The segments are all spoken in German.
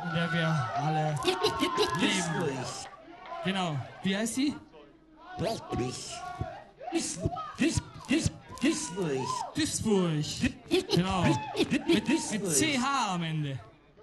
in der wir alle leben. Genau. Wie heißt sie? Duisburg. Genau. Mit CH am Ende.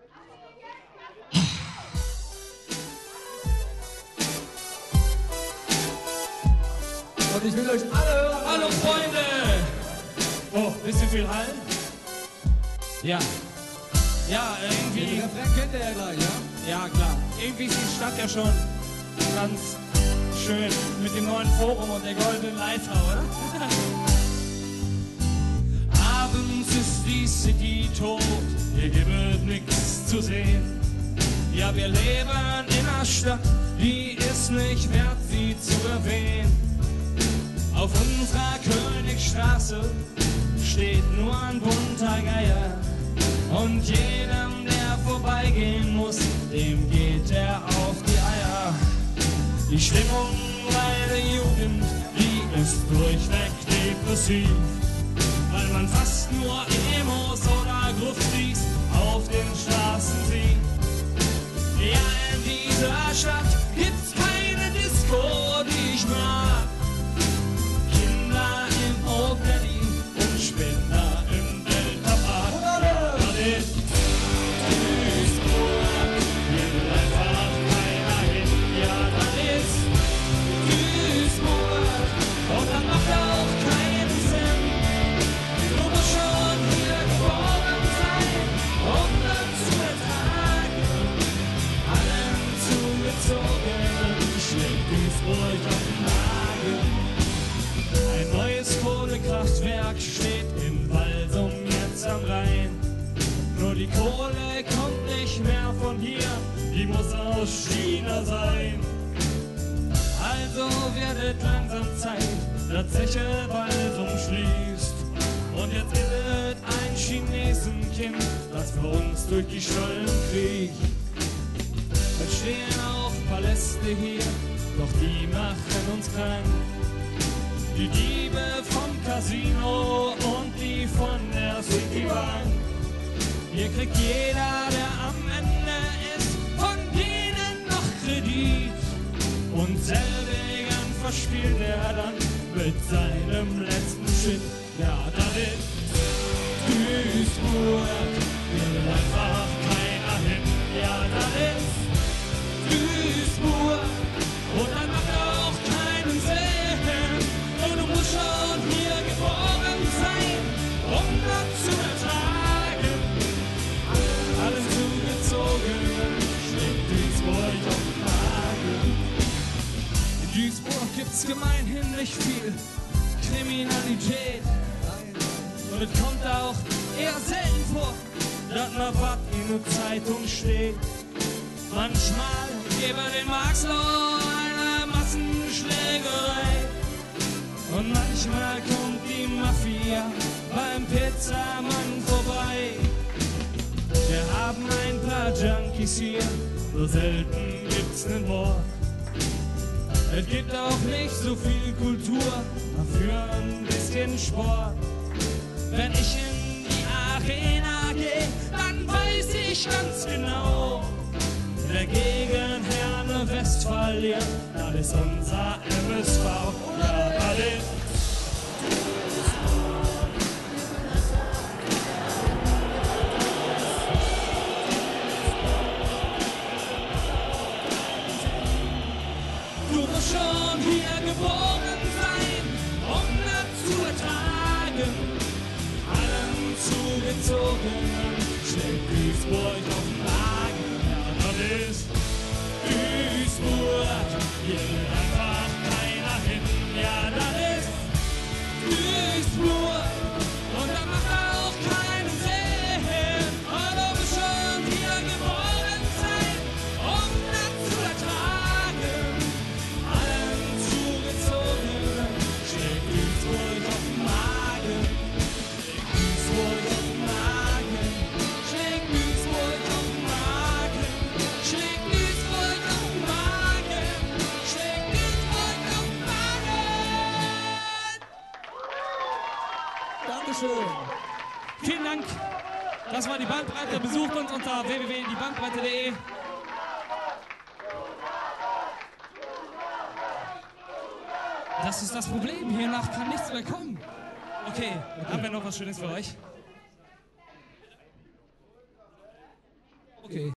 Und ich will euch alle hören. Hallo Freunde! Oh, bisschen viel Hallen? Ja. Ja, irgendwie. Den Refrain kennt ihr ja gleich, ja? Ja, klar. Irgendwie ist die Stadt ja schon ganz schön mit dem neuen Forum und der goldenen Leiter, oder? Abends ist die City tot, hier gibt es nichts zu sehen. Ja, wir leben in einer Stadt, die ist nicht wert, sie zu erwähnen. Auf unserer Königstraße steht nur ein bunter Geier. Und jedem, der vorbeigehen muss, dem geht er auf die Eier. Die Stimmung bei der Jugend, die ist durchweg depressiv, weil man fast nur Emos oder Gruftis auf den Straßen sieht. Ja, in dieser Stadt gibt's keine Disco, die ich mag. Kinder im Old Daddy und Spender im Delta Park. Das ist Duisburg, hier will einfach keiner hin. Ja, das ist Duisburg und das macht auch keinen Sinn. Du musst schon hier geboren sein, um das zu ertragen. Allen Zugezogenen schlägt Duisburg auf den Magen. Ein neues Kohlekraftwerk steht in Walsum jetzt am Rhein. Nur die Kohle kommt nicht mehr von hier, die muss aus China sein. Also wird es langsam Zeit, dass Zeche Walsum schließt. Und jetzt ist es ein Chinesenkind, das für uns durch die Stollen kriecht. Es stehen auch Paläste hier, doch die machen uns krank. Die Diebe vom Casino und die von der Citibank. Hier kriegt jeder, der am Ende ist, von denen noch Kredit. Und selbigen verspielt er dann mit seinem letzten Shit. Ja, das ist Duisburg, hier will einfach keiner hin. Ja, das ist Duisburg und dann macht auch keinen Sinn. Und du musst schon hier geboren sein, um das zu ertragen. Alles zugezogen, schlägt Duisburg auf den Magen. In Duisburg gibt's gemeinhin nicht viel Kriminalität. Und es kommt auch eher selten vor, dass mal was in der Zeitung steht. Manchmal über den Marxloh eine Massenschlägerei. Und manchmal kommt die Mafia beim Pizzamann vorbei. Wir haben ein paar Junkies hier, so selten gibt's nen Wort. Es gibt auch nicht so viel Kultur, dafür ein bisschen Sport. Wenn ich in die Arena gehe, dann weiß ich ganz genau, der Gegenherr Westfalia, das ist unser MSV. Ja, das ist du musst schon hier geboren sein, um das zu ertragen. Allen Zugezogenen schlägt Duisburg auf den Magen. Ja, das ist Duisburg, hier will einfach keiner hin. Ja, das ist Duisburg und das macht auch keinen Sinn. Aber du musst schon hier geboren sein, um das zu ertragen. Allen Zugezogenen schlägt Duisburg auf den Magen. Schlägt Duisburg auf den Magen. Schlägt Duisburg auf den Magen. Schlägt Duisburg auf den Magen. Schlägt Duisburg auf den Magen. Dankeschön. Vielen Dank. Das war die Bandbreite. Besucht uns unter www.diebandbreite.de. Das ist das Problem. Hiernach kann nichts mehr kommen. Okay, haben wir noch was Schönes für euch? Okay.